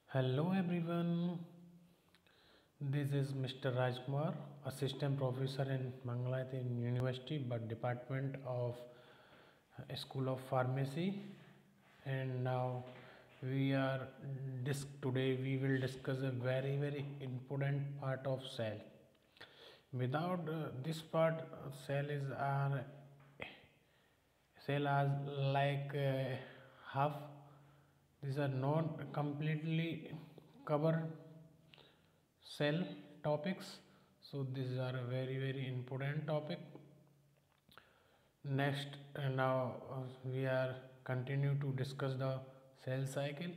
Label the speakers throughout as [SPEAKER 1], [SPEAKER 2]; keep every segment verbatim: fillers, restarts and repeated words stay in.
[SPEAKER 1] Hello everyone, this is Mister Rajkumar, Assistant Professor in Mangalayatin University, but Department of School of Pharmacy. And now we are dis- today we will discuss a very very important part of cell. Without uh, this part, uh, cell is our cell as like uh, half. These are not completely cover cell topics, so these are a very very important topic. Next, uh, now uh, we are continue to discuss the cell cycle.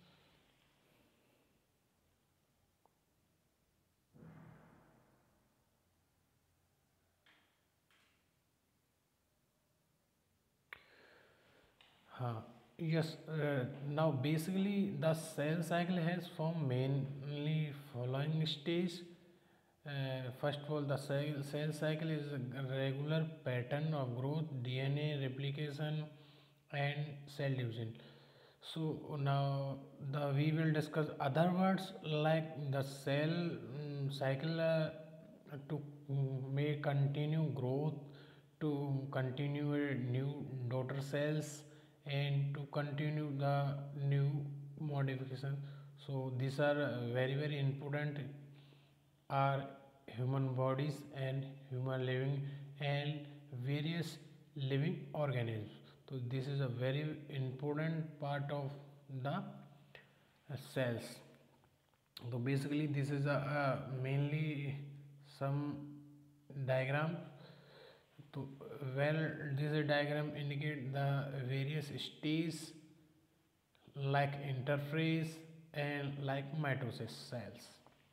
[SPEAKER 1] uh, yes, uh, now basically the cell cycle has formed mainly following stage. Uh, first of all, the cell, cell cycle is a regular pattern of growth, D N A replication, and cell division. So now the we will discuss other words like the cell mm, cycle uh, to mm, may continue growth, to continue a new daughter cells, and to continue the new modification. So these are uh, very very important are human bodies and human living and various living organisms. So this is a very important part of the uh, cells. So basically this is a, uh, mainly some diagram. So well, this diagram indicate the various stages like interphase and like mitosis cells.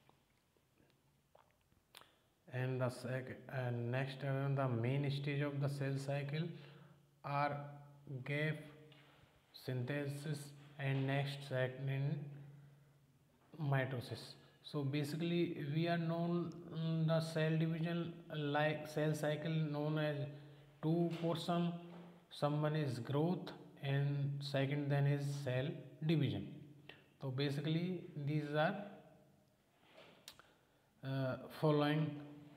[SPEAKER 1] And the sec- and next uh, the main stage of the cell cycle are gap synthesis and next second mitosis. So basically we are known mm, the cell division like cell cycle known as two portion. Someone is growth and second then is cell division. So basically these are uh, following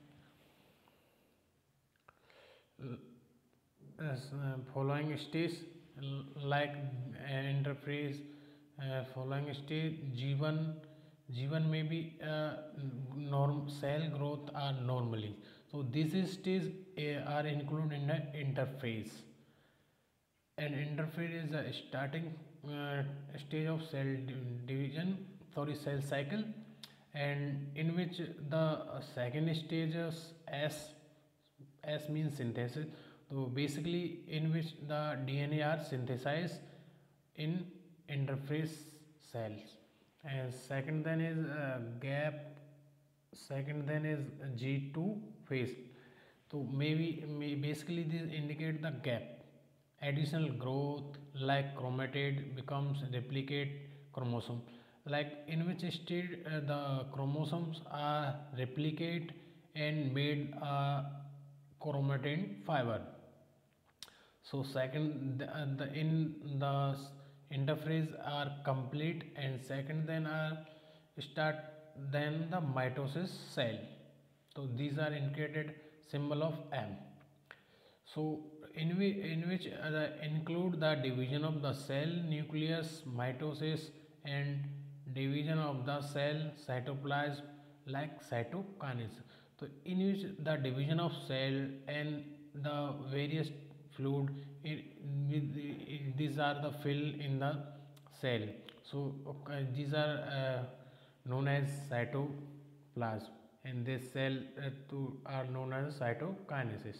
[SPEAKER 1] as uh, following stage like uh, interface uh, following stage G one G one may be uh, norm cell growth are normally. So this is stage uh, are included in the interface, and interface is a starting uh, stage of cell division, sorry cell cycle, and in which the uh, second stage is S S means synthesis. So basically in which the D N A are synthesized in interface cells. And second then is uh, gap, second then is G two phase. So maybe may basically this indicate the gap. Additional growth like chromatid becomes replicate chromosome. Like in which state uh, the chromosomes are replicate and made a chromatin fiber. So second the, uh, the in the interphase are complete, and second then are start then the mitosis cell. So these are indicated symbol of M. So in, we, in which uh, include the division of the cell nucleus, mitosis, and division of the cell cytoplasm like cytokinesis. So in which the division of cell and the various fluid it, it, these are the fill in the cell. So okay, these are uh, known as cytoplasm, and this cell uh, to, are known as cytokinesis.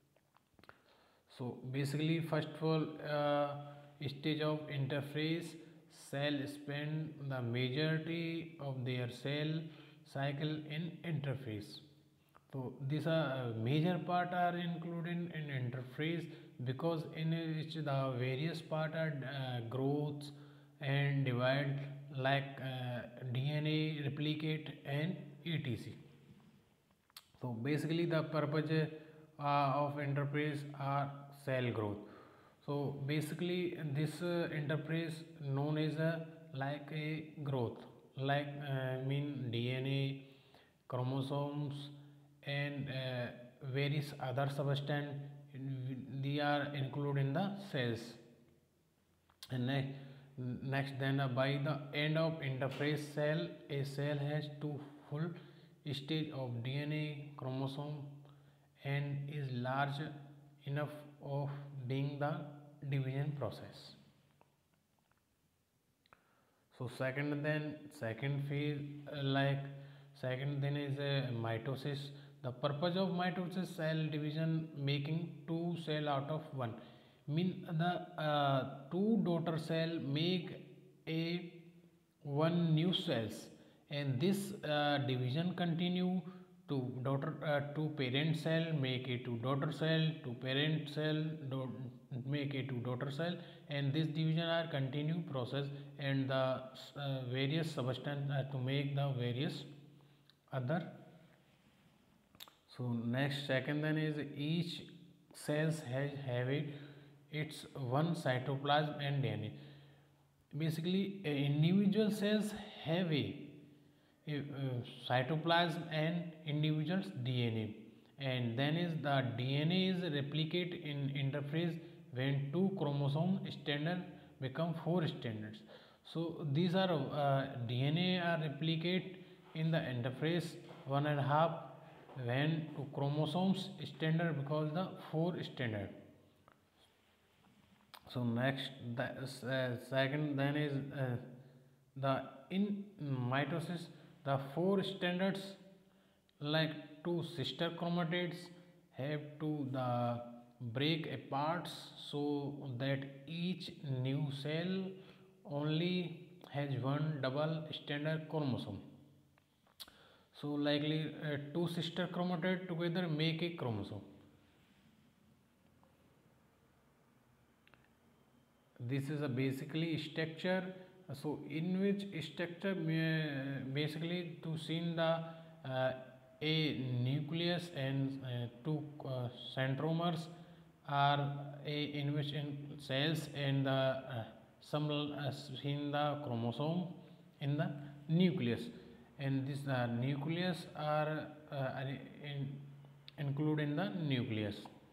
[SPEAKER 1] So basically first of all uh, stage of interphase cell spend the majority of their cell cycle in interphase. So these are uh, major part are included in interphase because in which the various part are uh, growth and divide like uh, D N A replicate and et cetera. So basically the purpose uh, of interphase are cell growth. So basically this uh, interphase known as a like a growth. like uh, mean D N A, chromosomes, and uh, various other substance. They are included in the cells. And next, next then uh, by the end of interphase cell, a cell has two full stage of D N A, chromosome, and is large enough of being the division process. So second then second phase uh, like second then is a mitosis. The purpose of mitosis cell division making two cell out of one. Mean the uh, two daughter cell make a one new cells, and this uh, division continue to daughter uh, to parent cell make a to daughter cell to parent cell do, make a to daughter cell, and this division are continue process, and the uh, various substance are to make the various other. So next second then is each cells has have it its one cytoplasm and D N A. Basically uh, individual cells have a, a uh, cytoplasm and individuals D N A, and then is the D N A is replicate in interphase when two chromosome standard become four standards. So these are uh, D N A are replicate in the interphase one and a half when two chromosomes standard because the four standard. So next the uh, second then is uh, the in mitosis the four standards like two sister chromatids have to the break apart so that each new cell only has one double standard chromosome. So likely uh, two sister chromatids together make a chromosome. This is a basically structure. So in which structure basically to see the uh, a nucleus and uh, two uh, centromeres are a in which in cells, and the uh, some uh, in the chromosome in the nucleus, and this uh, nucleus are uh, in, included in the nucleus.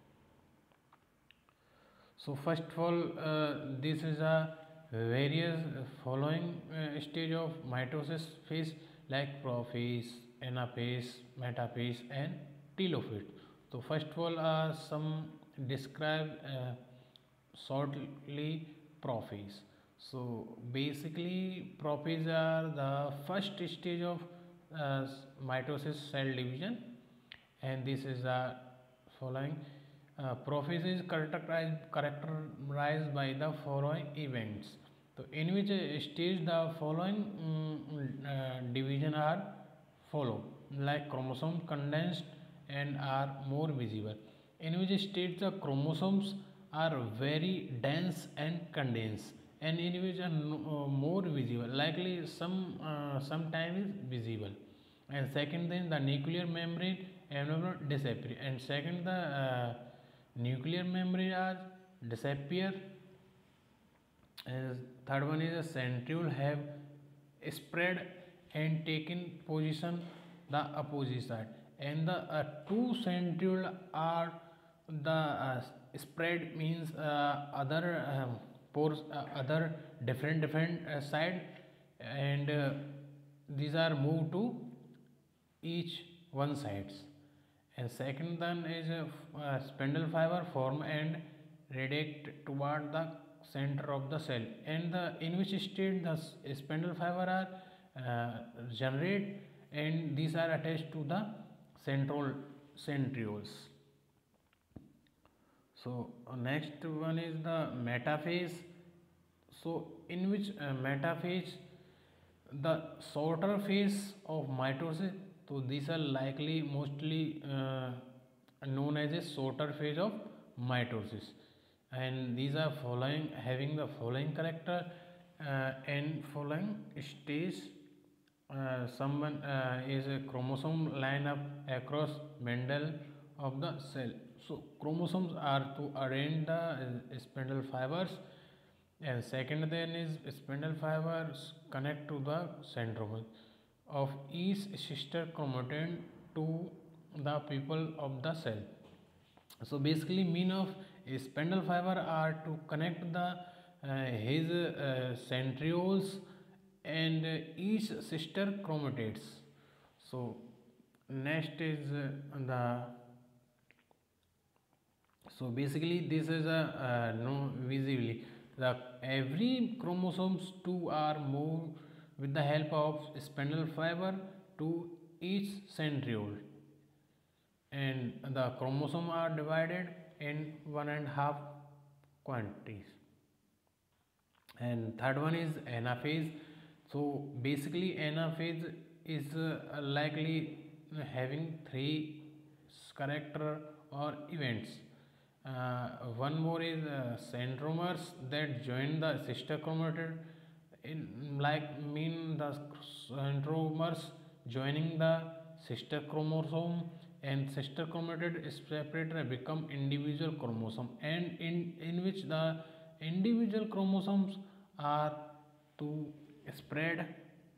[SPEAKER 1] So first of all uh, this is a various following uh, stage of mitosis phase like prophase, anaphase, metaphase, and telophase. So first of all uh, some describe uh, shortly prophase. So basically prophase are the first stage of uh, mitosis cell division, and this is the following. Uh, prophase is characterized, characterized by the following events. So in which stage the following um, uh, division are follow, like chromosome condensed and are more visible, in which stage the chromosomes are very dense and condensed, and in which are no, uh, more visible, likely some uh, sometimes visible. And second thing the nuclear membrane and disappear, and second the uh, nuclear membrane are disappear, and third one is a centriole have spread and taken position the opposite side, and the uh, two centriole are the uh, spread means uh, other um, pores uh, other different different uh, side, and uh, these are moved to each one sides. And second then is a uh, spindle fiber form and radiate toward the center of the cell, and the in which state the spindle fiber are uh, generate, and these are attached to the central centrioles. So uh, next one is the metaphase. So in which uh, metaphase the shorter phase of mitosis, so these are likely mostly uh, known as a shorter phase of mitosis, and these are following having the following character uh, and following stage. Uh, someone uh, is a chromosome line up across bundle of the cell. So chromosomes are to arrange the uh, spindle fibers And second then is spindle fibers connect to the centromere of each sister chromatin to the people of the cell. So basically mean of a spindle fiber are to connect the uh, his uh, centrioles and uh, each sister chromatids. So next is uh, the so basically this is a uh, no visibly the every chromosomes two are moved with the help of spindle fiber to each centriole, and the chromosome are divided in one and half quantities. And third one is anaphase. So basically anaphase is uh, likely having three character or events. Uh, one more is uh, centromeres that join the sister chromatid in like mean the centromeres joining the sister chromosome, and sister chromatid is separated and become individual chromosome, and in in which the individual chromosomes are to spread.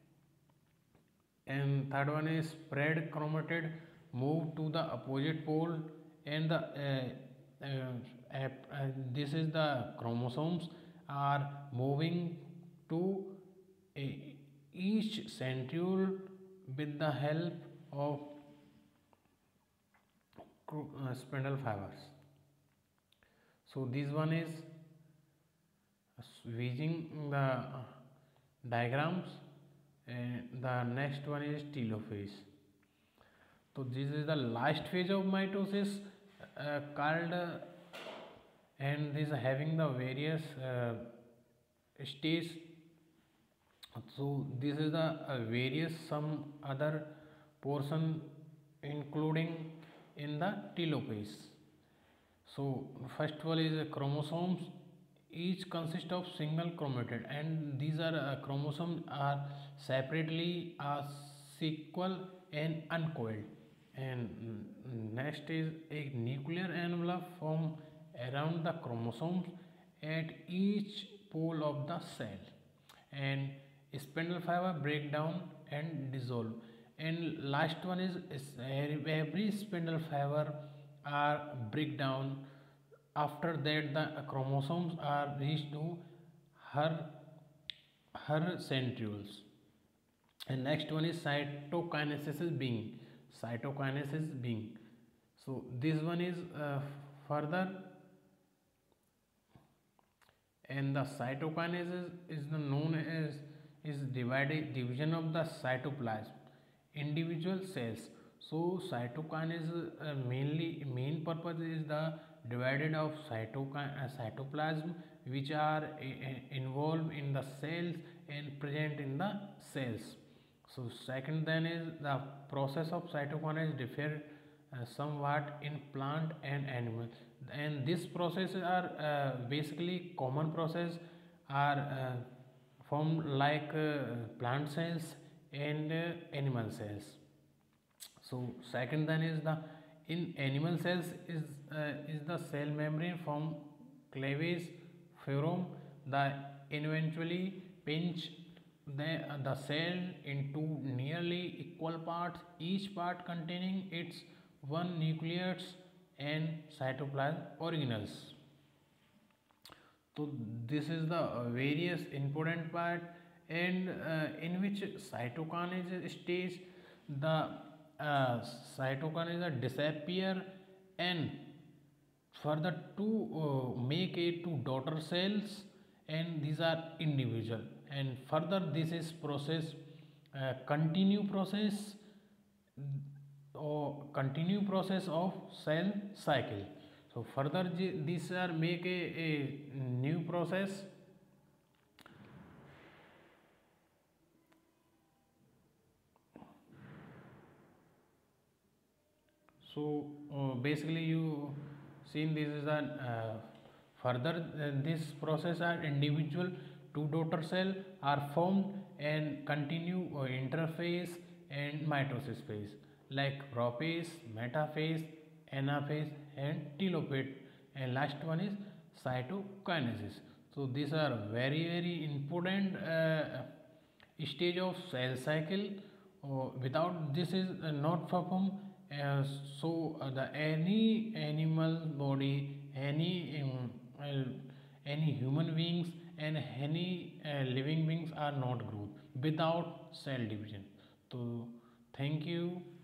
[SPEAKER 1] And third one is spread chromatid move to the opposite pole, and the uh, uh, uh, this is the chromosomes are moving to a, each centriole with the help of uh, spindle fibers. So this one is using the diagrams, and the next one is telophase. So this is the last phase of mitosis uh, called uh, and this having the various uh, stages. So this is the uh, various some other portion including in the telophase. So first one is uh, chromosomes. Each consists of single chromatid, and these are uh, chromosomes are separately uh, sequel and uncoiled. And mm, next is a nuclear envelope formed around the chromosomes at each pole of the cell, and spindle fiber break down and dissolve. And last one is, is every spindle fiber are break down. After that the chromosomes are reached to her her centrioles. And next one is cytokinesis being cytokinesis being so this one is uh, further, and the cytokinesis is the known as is divided division of the cytoplasm individual cells. So cytokinesis uh, mainly main purpose is the divided of cytokin uh, cytoplasm which are uh, involved in the cells and present in the cells. So second then is the process of cytokinesis differ uh, somewhat in plant and animal, and this process are uh, basically common process are uh, formed like uh, plant cells and uh, animal cells. So second then is the in animal cells is uh, is the cell membrane from cleavage forum that eventually pinch the, uh, the cell into nearly equal parts, each part containing its one nucleus and cytoplasm organelles. So this is the uh, various important part, and uh, in which cytokinesis stage the uh, cytokinesis disappear and further to uh, make it to daughter cells, and these are individual, and further this is process uh, continue process or continue process of cell cycle. So further these are make a, a new process. So uh, basically you seen this is an uh, further uh, this process are individual two daughter cell are formed and continue uh, interphase and mitosis phase like prophase, metaphase, anaphase and telophase, and last one is cytokinesis. So So these are very very important uh, stage of cell cycle. Uh, without this is uh, not perform, uh, so uh, the any animal body, any um, uh, any human beings and any uh, living beings are not growth without cell division. So thank you.